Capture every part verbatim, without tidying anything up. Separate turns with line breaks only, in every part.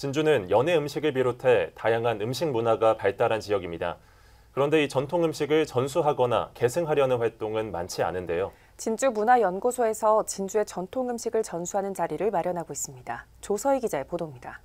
진주는 연해 음식을 비롯해 다양한 음식 문화가 발달한 지역입니다. 그런데 이 전통 음식을 전수하거나 계승하려는 활동은 많지 않은데요.
진주문화연구소에서 진주의 전통 음식을 전수하는 자리를 마련하고 있습니다. 조서희 기자의 보도입니다.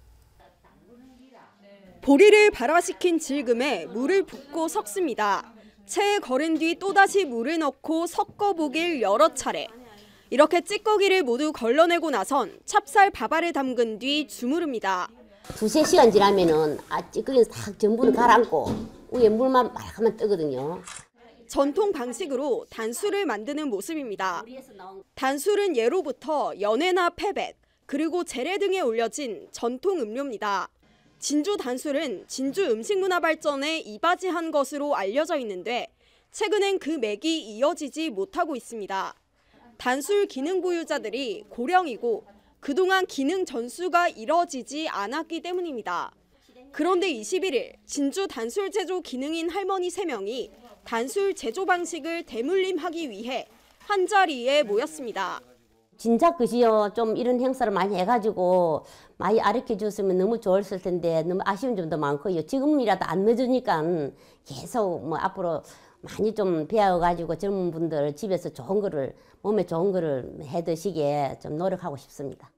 보리를 발화시킨 질금에 물을 붓고 섞습니다. 체에 거른 뒤 또다시 물을 넣고 섞어보길 여러 차례. 이렇게 찌꺼기를 모두 걸러내고 나선 찹쌀 밥알을 담근 뒤 주무릅니다.
두세 시간 지나면은 아, 찌꺼기는 싹 전부 가라앉고 위에 물만 말끔하면 뜨거든요.
전통 방식으로 단술을 만드는 모습입니다. 단술은 예로부터 연회나 패백, 그리고 재래 등에 올려진 전통 음료입니다. 진주 단술은 진주 음식문화 발전에 이바지한 것으로 알려져 있는데 최근엔 그 맥이 이어지지 못하고 있습니다. 단술 기능 보유자들이 고령이고 그동안 기능 전수가 이뤄지지 않았기 때문입니다. 그런데 이십일 일 진주 단술 제조 기능인 할머니 세 명이 단술 제조 방식을 대물림하기 위해 한자리에 모였습니다.
진작 그시요 좀 이런 행사를 많이 해가지고 많이 가르쳐 줬으면 너무 좋았을 텐데 너무 아쉬운 점도 많고요. 지금이라도 안 늦으니까 계속 뭐 앞으로 많이 좀 배워가지고 젊은 분들 집에서 좋은 거를 몸에 좋은 거를 해 드시게 좀 노력하고 싶습니다.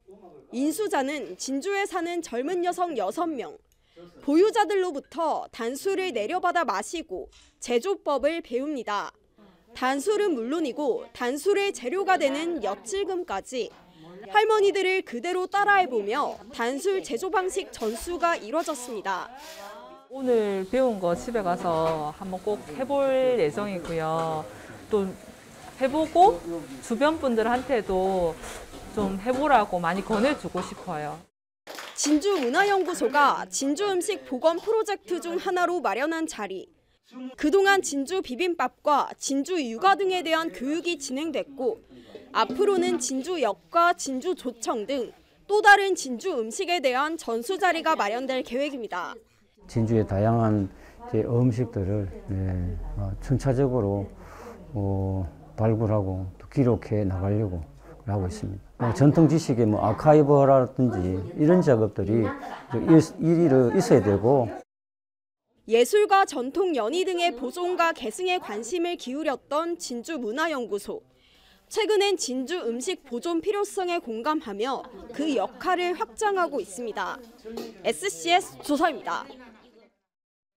인수자는 진주에 사는 젊은 여성 여섯 명. 보유자들로부터 단술을 내려받아 마시고 제조법을 배웁니다. 단술은 물론이고 단술의 재료가 되는 엿질금까지 할머니들을 그대로 따라해보며 단술 제조 방식 전수가 이뤄졌습니다.
오늘 배운 거 집에 가서 한번 꼭 해볼 예정이고요. 또 해보고 주변 분들한테도 좀 해보라고 많이 권해주고 싶어요.
진주문화연구소가 진주 음식 복원 프로젝트 중 하나로 마련한 자리. 그동안 진주 비빔밥과 진주 육아 등에 대한 교육이 진행됐고 앞으로는 진주 엿과 진주 조청 등 또 다른 진주 음식에 대한 전수 자리가 마련될 계획입니다.
진주의 다양한 음식들을 네, 순차적으로 어, 발굴하고 또 기록해 나가려고 하고 있습니다. 뭐 전통 지식의 뭐 아카이브라든지 이런 작업들이 일이 있어야 되고.
예술과 전통 연희 등의 보존과 계승에 관심을 기울였던 진주문화연구소. 최근엔 진주 음식 보존 필요성에 공감하며 그 역할을 확장하고 있습니다. 에스씨에스 조서입니다.